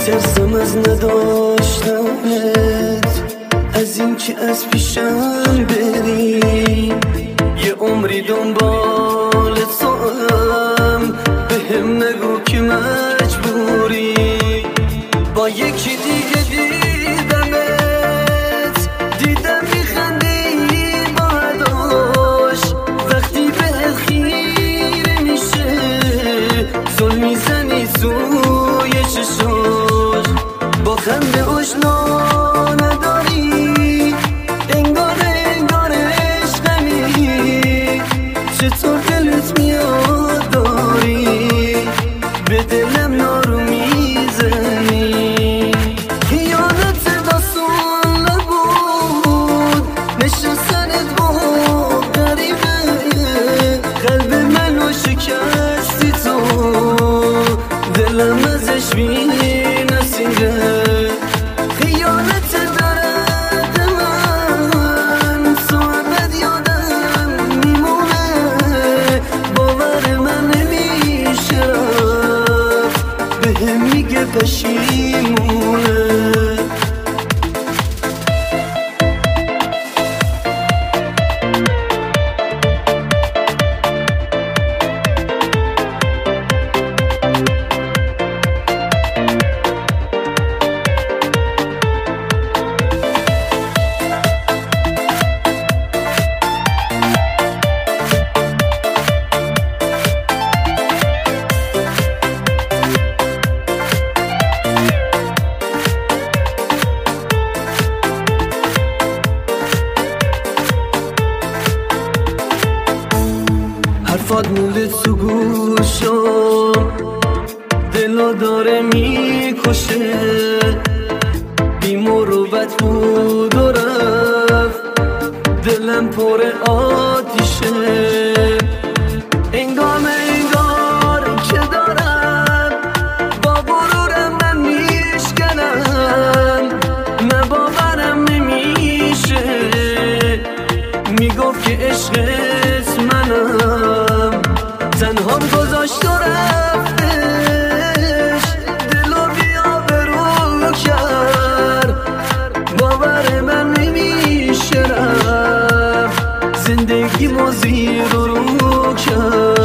میترسم از نداشتنت، از این که از پیشم بری. یه عمری دنبال توام، بهم نگو که مجبوری. با یکی دیگه دیدمت، دیدم میخندی باهاش. وقتی بهت خیره میشه، زل میزنی توی چشاش. با خنده آشنا نداری، انگار عشقمی. چطور دلت میاد داری، به دلم نارو میزنی. خیانت داستان نبود، نشستنت با غریبه. قلب منو شکستی تو، دلم ازش بی‌نصیبه. خیانت درد من تو ابد یادم میمونه. باور من نمیشه رفت، بهم میگه پشیمونه. حرفات مونده تو گوشم، دلو داره میکشه. بی مروت بود و رفت، دلم پر آتیشه. انگار که دارم با غرورم من میشکنم. نه باورم نمیشه، میگفت که عشقت منم. تنهام گذاشت و رفتش، دلو بی‌آبرو کرد. باور من نمیشه رفت، زندگی ما زیر و رو کرد.